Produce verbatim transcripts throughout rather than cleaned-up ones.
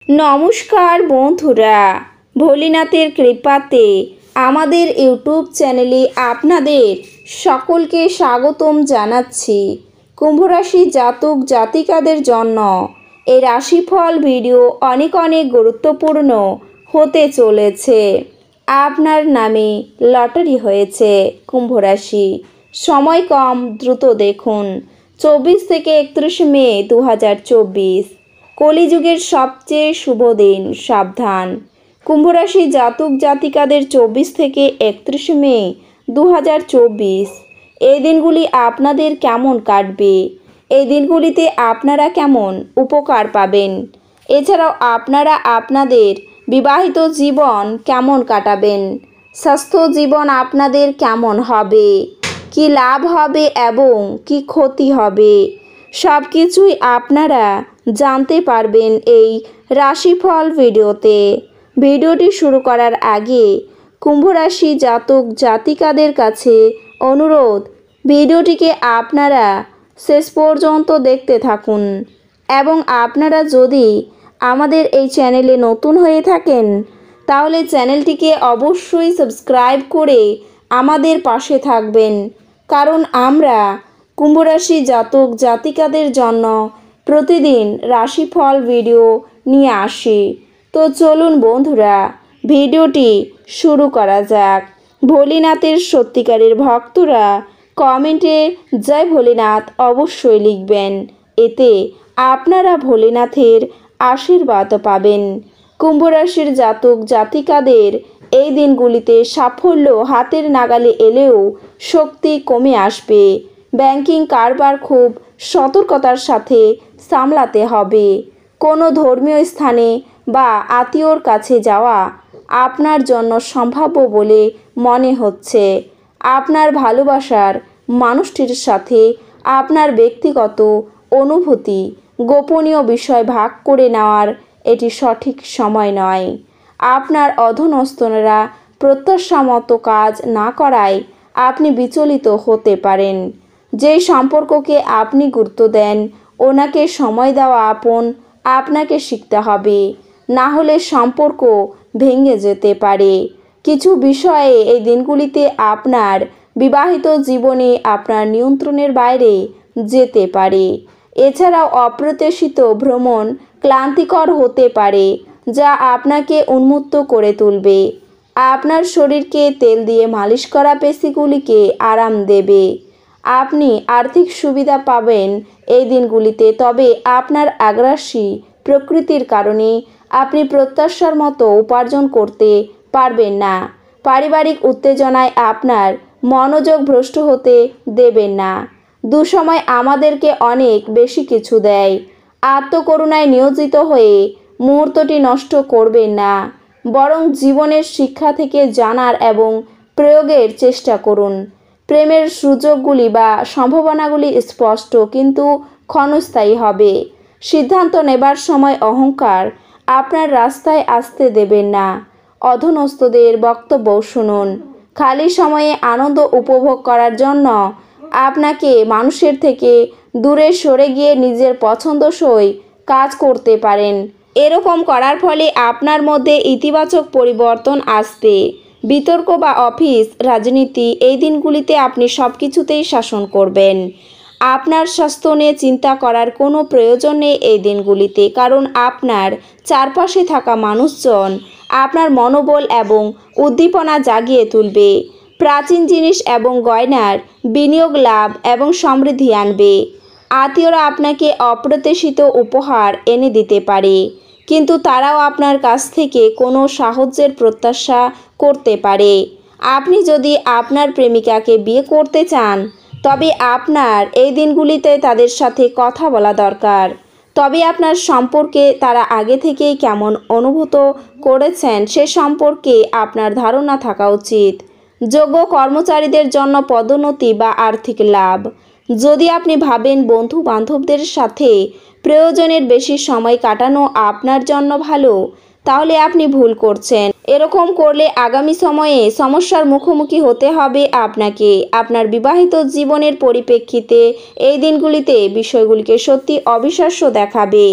নমস্কার বন্ধুরা, ভোলেনাথের কৃপাতে আমাদের ইউটিউব চ্যানেলে আপনাদের সকলকে স্বাগতম জানাচ্ছি। কুম্ভরাশি জাতক জাতিকাদের জন্য এই রাশিফল ভিডিও অনেক অনেক গুরুত্বপূর্ণ হতে চলেছে। আপনার নামে লটারি হয়েছে কুম্ভরাশি, সময় কম, দ্রুত দেখুন। চব্বিশ থেকে একত্রিশ মে দু হাজার চব্বিশ কলিযুগের সবচেয়ে শুভ দিন, সাবধান। কুম্ভরাশি জাতক জাতিকাদের চব্বিশ থেকে একত্রিশ মে দু হাজার চব্বিশ এই দিনগুলি আপনাদের কেমন কাটবে, এই দিনগুলিতে আপনারা কেমন উপকার পাবেন, এছাড়াও আপনারা আপনাদের বিবাহিত জীবন কেমন কাটাবেন, স্বাস্থ্য জীবন আপনাদের কেমন হবে, কি লাভ হবে এবং কি ক্ষতি হবে, সব কিছুই আপনারা জানতে পারবেন এই রাশিফল ভিডিওতে। ভিডিওটি শুরু করার আগে কুম্ভরাশি জাতক জাতিকাদের কাছে অনুরোধ, ভিডিওটিকে আপনারা শেষ পর্যন্ত দেখতে থাকুন এবং আপনারা যদি আমাদের এই চ্যানেলে নতুন হয়ে থাকেন তাহলে চ্যানেলটিকে অবশ্যই সাবস্ক্রাইব করে আমাদের পাশে থাকবেন, কারণ আমরা কুম্ভরাশি জাতক জাতিকাদের জন্য প্রতিদিন রাশিফল ভিডিও নিয়ে আসি। তো চলুন বন্ধুরা, ভিডিওটি শুরু করা যাক। ভোলেনাথের সত্যিকারের ভক্তরা কমেন্টে জয় ভোলেনাথ অবশ্যই লিখবেন, এতে আপনারা ভোলেনাথের আশীর্বাদ পাবেন। কুম্ভরাশির জাতক জাতিকাদের এই দিনগুলিতে সাফল্য হাতের নাগালে এলেও শক্তি কমে আসবে। ব্যাংকিং কারবার খুব সতর্কতার সাথে সামলাতে হবে। কোনো ধর্মীয় স্থানে বা আত্মীয়র কাছে যাওয়া আপনার জন্য সম্ভাব্য বলে মনে হচ্ছে। আপনার ভালোবাসার মানুষটির সাথে আপনার ব্যক্তিগত অনুভূতি, গোপনীয় বিষয় ভাগ করে নেওয়ার এটি সঠিক সময় নয়। আপনার অধস্তনরা প্রত্যাশা মতো কাজ না করায় আপনি বিচলিত হতে পারেন। যেই সম্পর্ককে আপনি গুরুত্ব দেন ওনাকে সময় দেওয়া আপন আপনাকে শিখতে হবে, না হলে সম্পর্ক ভেঙে যেতে পারে। কিছু বিষয়ে এই দিনগুলিতে আপনার বিবাহিত জীবনে আপনার নিয়ন্ত্রণের বাইরে যেতে পারে। এছাড়াও অপ্রত্যাশিত ভ্রমণ ক্লান্তিকর হতে পারে, যা আপনাকে উন্মুক্ত করে তুলবে। আপনার শরীরকে তেল দিয়ে মালিশ করা পেশিগুলিকে আরাম দেবে। আপনি আর্থিক সুবিধা পাবেন এই দিনগুলিতে, তবে আপনার আগ্রাসী প্রকৃতির কারণে আপনি প্রত্যাশার মতো উপার্জন করতে পারবেন না। পারিবারিক উত্তেজনায় আপনার মনোযোগ ভ্রষ্ট হতে দেবেন না। দুঃসময় আমাদেরকে অনেক বেশি কিছু দেয়। আত্মকরুণায় নিয়োজিত হয়ে মুহূর্তটি নষ্ট করবেন না, বরং জীবনের শিক্ষা থেকে জানার এবং প্রয়োগের চেষ্টা করুন। প্রেমের সুযোগগুলি বা সম্ভাবনাগুলি স্পষ্ট কিন্তু ক্ষণস্থায়ী হবে। সিদ্ধান্ত নেবার সময় অহংকার আপনার রাস্তায় আসতে দেবেন না। অধস্তনদের বক্তব্য শুনুন। খালি সময়ে আনন্দ উপভোগ করার জন্য আপনাকে মানুষের থেকে দূরে সরে গিয়ে নিজের পছন্দসই কাজ করতে পারেন। এরকম করার ফলে আপনার মধ্যে ইতিবাচক পরিবর্তন আসবে। বিতর্ক বা অফিস রাজনীতি এই দিনগুলিতে আপনি সব কিছুতেই শাসন করবেন। আপনার স্বাস্থ্য নিয়ে চিন্তা করার কোনো প্রয়োজন নেই এই দিনগুলিতে, কারণ আপনার চারপাশে থাকা মানুষজন আপনার মনোবল এবং উদ্দীপনা জাগিয়ে তুলবে। প্রাচীন জিনিস এবং গয়নার বিনিয়োগ লাভ এবং সমৃদ্ধি আনবে। আত্মীয়রা আপনাকে অপ্রত্যাশিত উপহার এনে দিতে পারে, কিন্তু তারাও আপনার কাছ থেকে কোনো সাহায্যের প্রত্যাশা করতে পারে। আপনি যদি আপনার প্রেমিকাকে বিয়ে করতে চান তবে আপনার এই দিনগুলিতে তাদের সাথে কথা বলা দরকার। তবে আপনার সম্পর্কে তারা আগে থেকেই কেমন অনুভূত করেছেন সে সম্পর্কে আপনার ধারণা থাকা উচিত। যোগ্য কর্মচারীদের জন্য পদোন্নতি বা আর্থিক লাভ। যদি আপনি ভাবেন বন্ধু বান্ধবদের সাথে প্রয়োজনের বেশি সময় কাটানো আপনার জন্য ভালো, তাহলে আপনি ভুল করছেন। এরকম করলে আগামী সময়ে সমস্যার মুখোমুখি হতে হবে আপনাকে। আপনার বিবাহিত জীবনের পরিপ্রেক্ষিতে এই দিনগুলিতে বিষয়গুলিকে সত্যি অবিশ্বাস্য দেখাবে।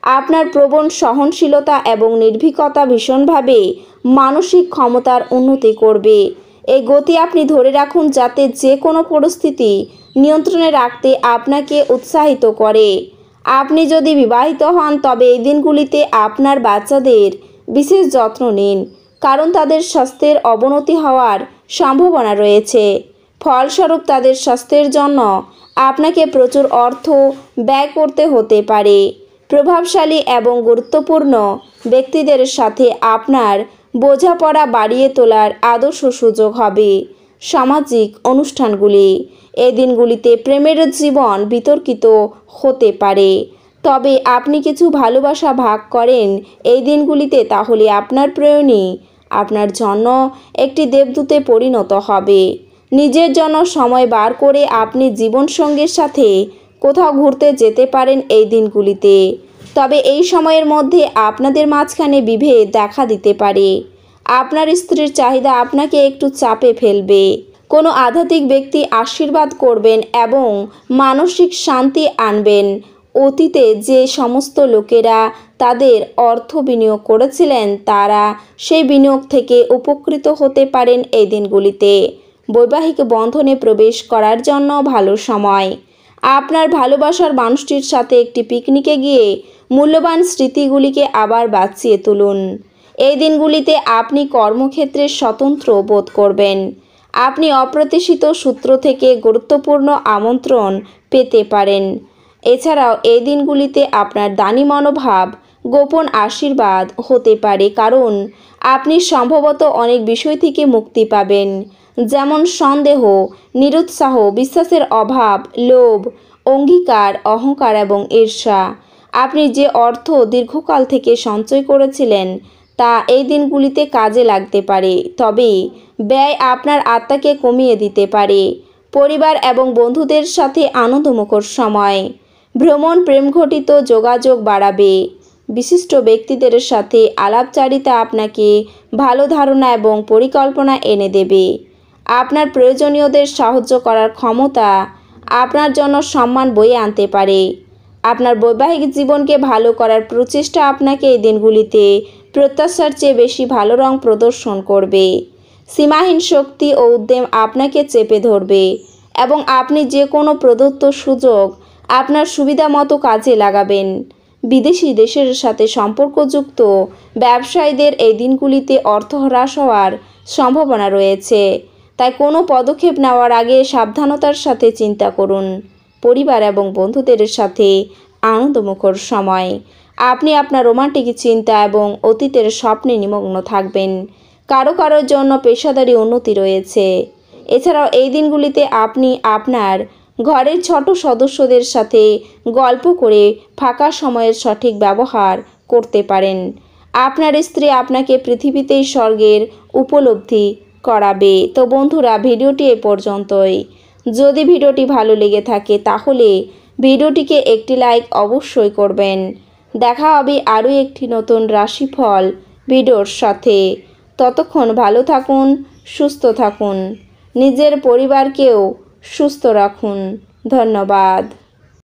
আপনার প্রবণ সহনশীলতা এবং নির্ভীকতা ভীষণভাবে মানসিক ক্ষমতার উন্নতি করবে। এই গতি আপনি ধরে রাখুন, যাতে যে কোনো পরিস্থিতি নিয়ন্ত্রণে রাখতে আপনাকে উৎসাহিত করে। আপনি যদি বিবাহিত হন তবে এই দিনগুলিতে আপনার বাচ্চাদের বিশেষ যত্ন নিন, কারণ তাদের স্বাস্থ্যের অবনতি হওয়ার সম্ভাবনা রয়েছে। ফলস্বরূপ তাদের স্বাস্থ্যের জন্য আপনাকে প্রচুর অর্থ ব্যয় করতে হতে পারে। প্রভাবশালী এবং গুরুত্বপূর্ণ ব্যক্তিদের সাথে আপনার বোঝাপড়া বাড়িয়ে তোলার আদর্শ সুযোগ হবে। সামাজিক অনুষ্ঠানগুলি এই দিনগুলিতে প্রেমের জীবন বিতর্কিত হতে পারে। তবে আপনি কিছু ভালোবাসা ভাগ করেন এই দিনগুলিতে, তাহলে আপনার প্রেয়নী আপনার জন্য একটি দেবদূতে পরিণত হবে। নিজের জন্য সময় বার করে আপনি জীবনসঙ্গীর সাথে কোথাও ঘুরতে যেতে পারেন এই দিনগুলিতে। তবে এই সময়ের মধ্যে আপনাদের মাঝখানে বিভেদ দেখা দিতে পারে। আপনার স্ত্রীর চাহিদা আপনাকে একটু চাপে ফেলবে। কোনো আধ্যাত্মিক ব্যক্তি আশীর্বাদ করবেন এবং মানসিক শান্তি আনবেন। অতীতে যে সমস্ত লোকেরা তাদের অর্থ বিনিয়োগ করেছিলেন, তারা সেই বিনিয়োগ থেকে উপকৃত হতে পারেন এই দিনগুলিতে। বৈবাহিক বন্ধনে প্রবেশ করার জন্য ভালো সময়। আপনার ভালোবাসার মানুষটির সাথে একটি পিকনিকে গিয়ে মূল্যবান স্মৃতিগুলিকে আবার বাঁচিয়ে তুলুন। এই দিনগুলিতে আপনি কর্মক্ষেত্রে স্বতন্ত্র বোধ করবেন। আপনি অপ্রত্যাশিত সূত্র থেকে গুরুত্বপূর্ণ আমন্ত্রণ পেতে পারেন। এছাড়াও এই দিনগুলিতে আপনার দানী মনোভাব গোপন আশীর্বাদ হতে পারে, কারণ আপনি সম্ভবত অনেক বিষয় থেকে মুক্তি পাবেন, যেমন সন্দেহ, নিরুৎসাহ, বিশ্বাসের অভাব, লোভ, অঙ্গীকার, অহংকার এবং ঈর্ষা। আপনি যে অর্থ দীর্ঘকাল থেকে সঞ্চয় করেছিলেন তা এই দিনগুলিতে কাজে লাগতে পারে, তবে ব্যয় আপনার আত্মাকে কমিয়ে দিতে পারে। পরিবার এবং বন্ধুদের সাথে আনন্দমুখর সময়। ভ্রমণ প্রেমঘটিত যোগাযোগ বাড়াবে। বিশিষ্ট ব্যক্তিদের সাথে আলাপচারিতা আপনাকে ভালো ধারণা এবং পরিকল্পনা এনে দেবে। আপনার প্রয়োজনীয়দের সাহায্য করার ক্ষমতা আপনার জন্য সম্মান বয়ে আনতে পারে। আপনার বৈবাহিক জীবনকে ভালো করার প্রচেষ্টা আপনাকে এই দিনগুলিতে প্রত্যাশার চেয়ে বেশি ভালো রং প্রদর্শন করবে। সীমাহীন শক্তি ও উদ্যম আপনাকে চেপে ধরবে এবং আপনি যে কোনো প্রদত্ত সুযোগ আপনার সুবিধা মতো কাজে লাগাবেন। বিদেশি দেশের সাথে সম্পর্কযুক্ত ব্যবসায়ীদের এই দিনগুলিতে অর্থ হ্রাস হওয়ার সম্ভাবনা রয়েছে, তাই কোনো পদক্ষেপ নেওয়ার আগে সাবধানতার সাথে চিন্তা করুন। পরিবার এবং বন্ধুদের সাথে আনন্দমুখর সময়। আপনি আপনার রোমান্টিক চিন্তা এবং অতীতের স্বপ্নে নিমগ্ন থাকবেন। কারো কারোর জন্য পেশাদারি উন্নতি রয়েছে। এছাড়াও এই দিনগুলিতে আপনি আপনার ঘরের ছোট সদস্যদের সাথে গল্প করে ফাঁকা সময়ের সঠিক ব্যবহার করতে পারেন। আপনার স্ত্রী আপনাকে পৃথিবীতেই স্বর্গের উপলব্ধি করাবে। তো বন্ধুরা, ভিডিওটি এ পর্যন্তই। যদি ভিডিওটি ভালো লেগে থাকে তাহলে ভিডিওটিকে একটি লাইক অবশ্যই করবেন। দেখা হবে আরও একটি নতুন রাশিফল ভিডিওর সাথে। ততক্ষণ ভালো থাকুন, সুস্থ থাকুন, নিজের পরিবারকেও সুস্থ রাখুন। ধন্যবাদ।